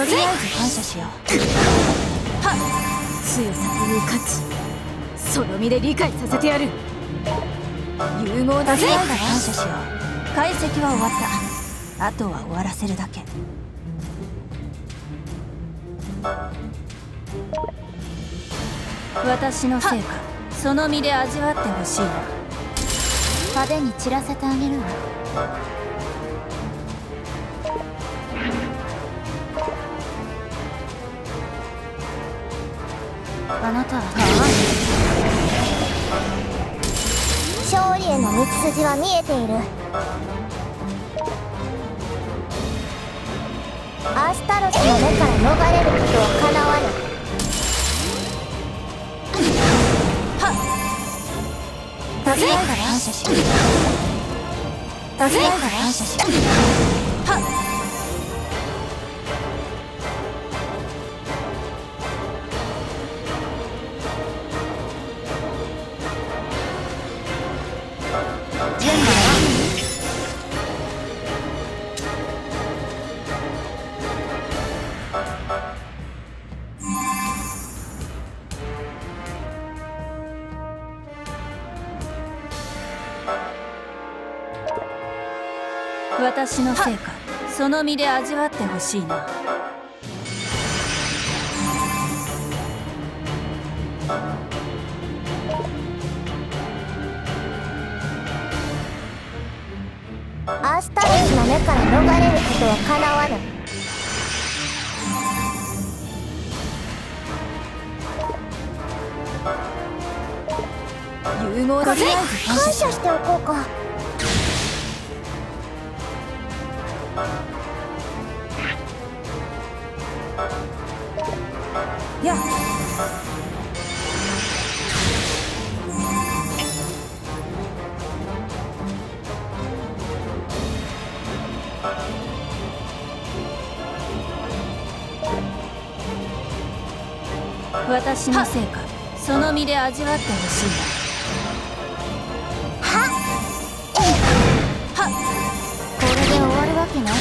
とりあえず感謝しよう。はっ、強さという価値、その身で理解させてやる。融合だぜ。とりあえず感謝しよう。解析は終わった。あとは終わらせるだけ。私の成果、その身で味わってほしいな。派手に散らせてあげるわ。あなたは勝利への道筋は見えている。アスタロスの目から逃れることはかなわぬ。 はっ、とりあえず感謝しよう。とりあえず感謝しよう。はっ、準備は私の成果、その身で味わってほしいな。 アスタロスの目から逃れることはかなわぬ。 融合だぜ。 感謝しておこうか。 やっ、私の成果、その身で味わってほしいな。 はっ、 はっ、これで終わるわけないでし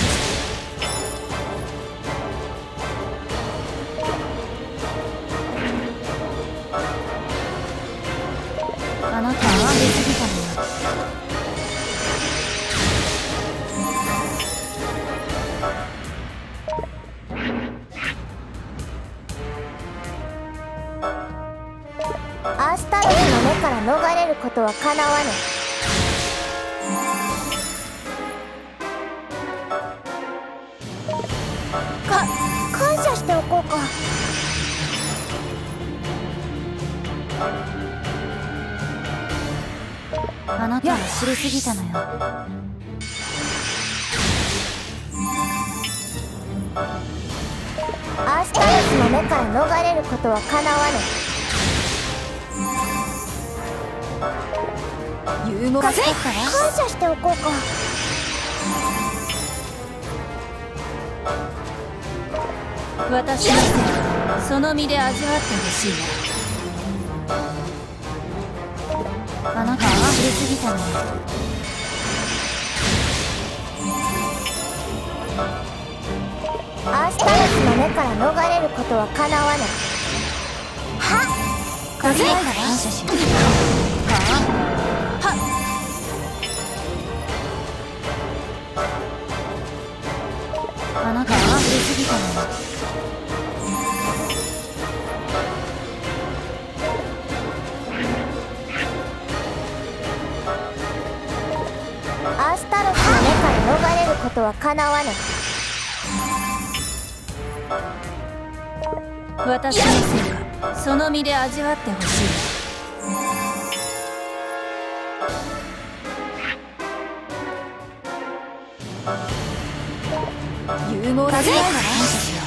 ょ。あなたは上げすぎたのよ。 アスタロスの目から逃れることはかなわぬ。感謝しておこうか。 あなたは知りすぎたのよ。 アスタロスの目から逃れることはかなわぬ。 融合だぜ。 感謝しておこうか。 私の成果、その身で味わってほしいな。あなたは知りすぎたのよ。 アスタロスの目から逃れることはかなわぬ。はっ、 とりあえず感謝しよう。はっ、あなたは知りすぎたのよ。 アスタロスの目から逃れることはかなわぬ。 私の成果、その身で味わってほしいな。融合だぜ。感謝しよ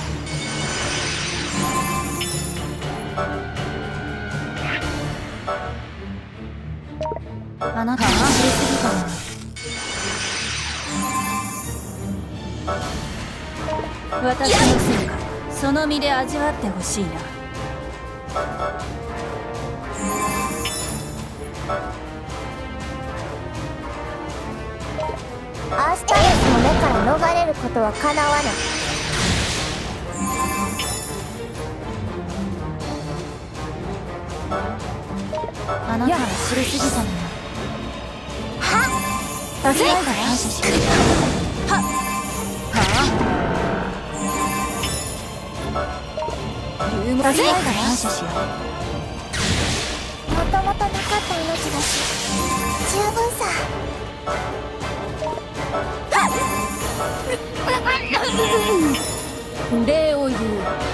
う。あなたは知りすぎたのよ。私の成果、その身で味わってほしいな。 アスタロスの目から逃れることはかなわぬ。 あなたは知りすぎたのよ。はっ、助けが感謝しよう。はっ、ユーモア助けが感謝しよう。 もともとなかった命だし十分さ。 礼を言う。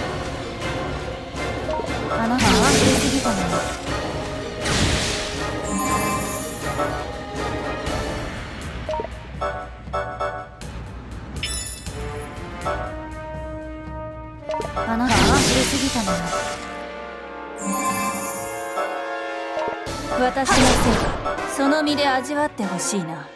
あなたは知りすぎたのよ。あなたは知りすぎたのよ。私のせい、その身で味わってほしいな。は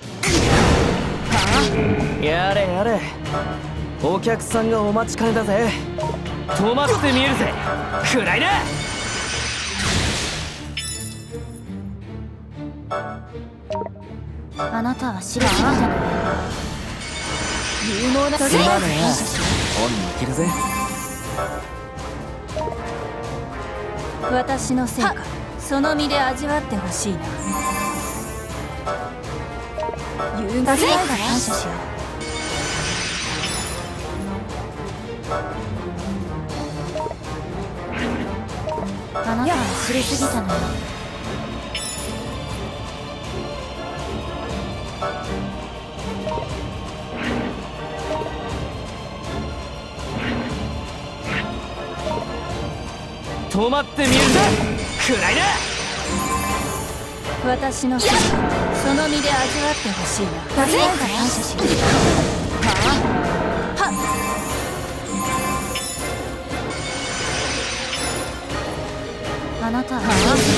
あ、やれやれ、お客さんがお待ちかねだぜ。止まってみるぜ。くらいな。 あなたは知りすぎたのよ。有能なすまねえな。恩に着るぜ。 私のせいか、その身で味わってほしいな。有能な感謝しよう。あなたは知りすぎたのよ。 止まってみるぜ。くらいな。 私のせいか、その身で味わってほしいな。助けが感謝しよう。はっ、あなたは知りすぎたの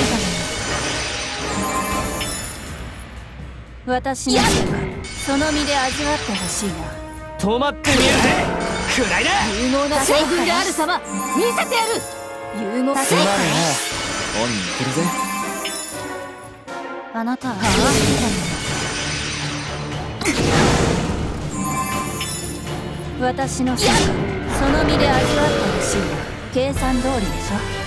よ。私のせいか、その身で味わってほしいな。 止まってみるぜ。くらいな。 有能な将軍である様、見せてやる。有能なすまねえな。恩に着るぜ。 あなたは知りすぎたのよ。私のせいか、その身で味わってほしいな。計算通りでしょ。